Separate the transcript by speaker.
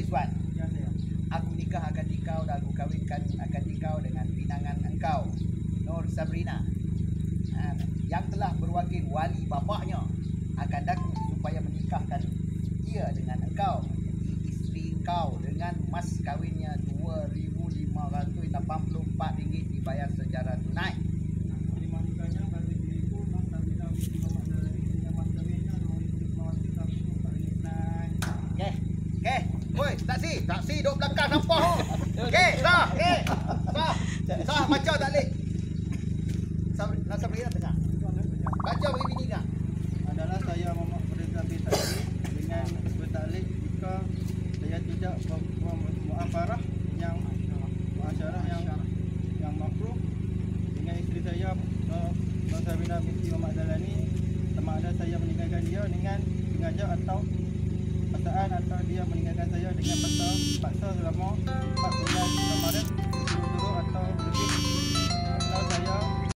Speaker 1: Rizwan.
Speaker 2: Ya, saya.
Speaker 1: Aku nikah akan dikau dan aku kawinkan akan dikau dengan pinangan engkau, Nur Sabrina, yang telah berwakil wali bapaknya akan daku supaya menikahkan ia dengan engkau menjadi isteri engkau dengan mas kawinnya RM2,584 dibayar secara tunai.
Speaker 2: Terima nikahnya bagi diriku Nur Sabrina binti Muhammad Dalani dengan mas kawinnya RM2,584
Speaker 1: Okey. Okey. Woi, taksi duduk belakang sampah. Okey, sah. Sah baca taklid. Sabrina tengah. Baca bagi bini kau.
Speaker 2: adalah saya Muhammad Reza bin Tadi dengan bertaklid jika saya tidak muafarah yang muasyarah yang makruh dengan isteri saya Nur Sabrina binti Muhammad Dalani, sama ada saya meninggalkan dia dengan sengaja atau paksaan atau dia meninggalkan saya dengan paksa selama 4 bulan